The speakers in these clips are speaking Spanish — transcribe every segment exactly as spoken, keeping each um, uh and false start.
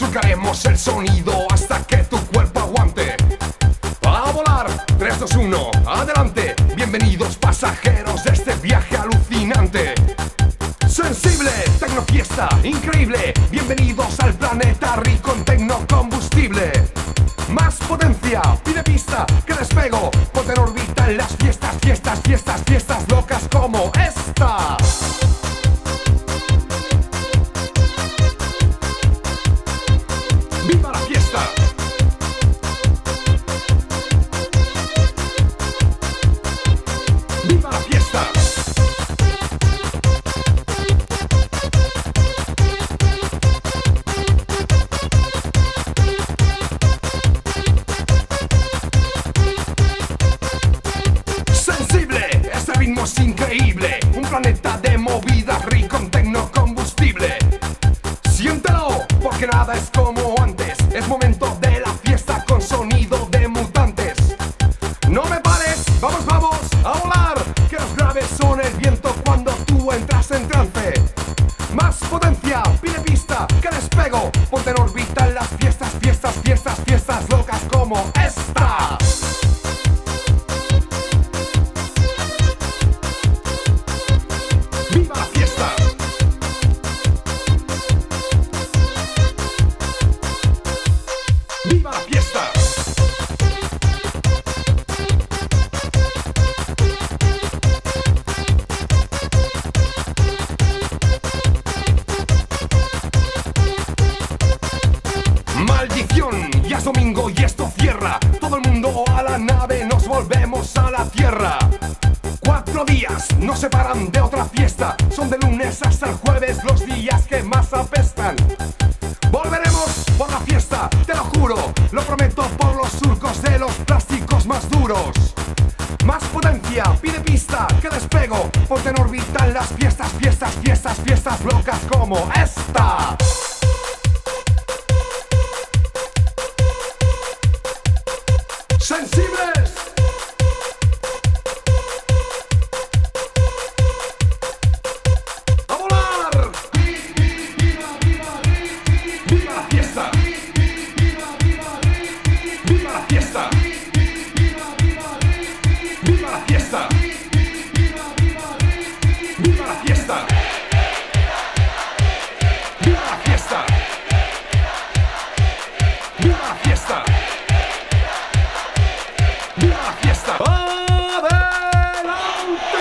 Sucaremos el sonido hasta que tu cuerpo aguante. A volar, tres, dos, uno, adelante. Bienvenidos pasajeros de este viaje alucinante. Sensible, tecnofiesta, increíble. Bienvenidos al planeta rico en tecnocombustible. Más potencia, pide pista, que despego. Ponte en órbita en las fiestas, fiestas, fiestas, fiestas locas como esta. ¡Viva la fiesta! ¡Viva la fiesta! Sensible, este ritmo es increíble. Un planeta de movidas rico en tecnocombustible. Siéntelo, porque nada es como antes. Es momento de la fiesta con sonido de mutantes. No me pares, vamos, vamos a volar. Que los graves son el viento cuando tú entras en trance. Más potencia, pide pista, que despego. Ponte en órbita en las fiestas, fiestas, fiestas, fiestas locas como esta. ¡Viva la fiesta! ¡Viva la fiesta! Maldición, ya es domingo y esto cierra. Todo el mundo a la nave, nos volvemos a la tierra. Cuatro días nos separan de otra fiesta. Son de lunes hasta el jueves los días que más apestan. Volveremos por la fiesta, te lo juro. Lo prometo por los surcos de los plásticos más duros. Más potencia, pide pista, que despego. Ponte en órbita en las fiestas, fiestas, fiestas, fiestas locas como esta. ¡Sensibles! ¡A volar! ¡Viva la fiesta! ¡Viva la fiesta! ¡Viva la fiesta! ¡Viva la fiesta! ¡Viva la fiesta! ¡Viva la fiesta! ¡Viva la fiesta! ¡Adelante!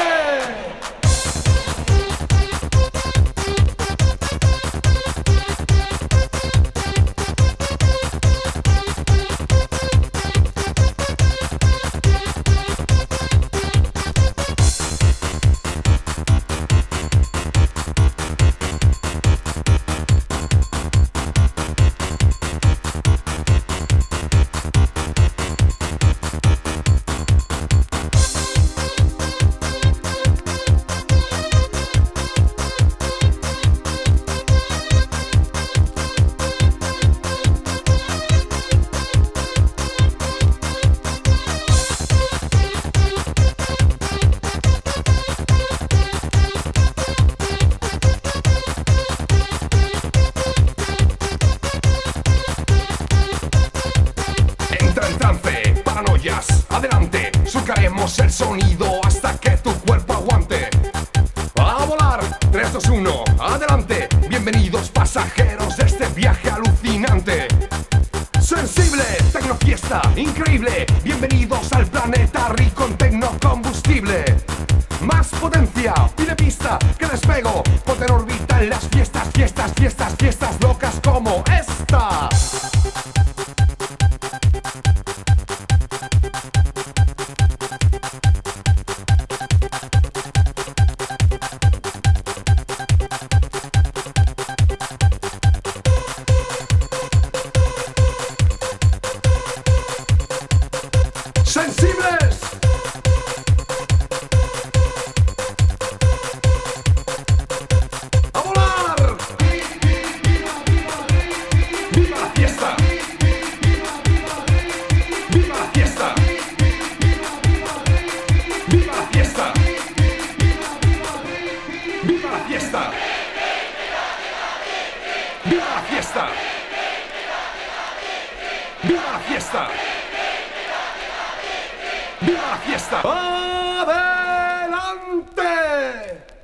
Adelante, surcaremos el sonido hasta que tu cuerpo aguante. A volar, tres, dos, uno, adelante. Bienvenidos pasajeros de este viaje alucinante. Sensible, tecnofiesta, increíble. Bienvenidos al planeta rico en tecnocombustible. Más potencia, pide pista, que despego. Ponte en órbita en las fiestas, fiestas, fiestas, fiestas locas como esta. ¡Sensibles! ¡A volar! ¡Viva la fiesta! ¡Viva la fiesta! ¡Viva la fiesta! ¡Adelante!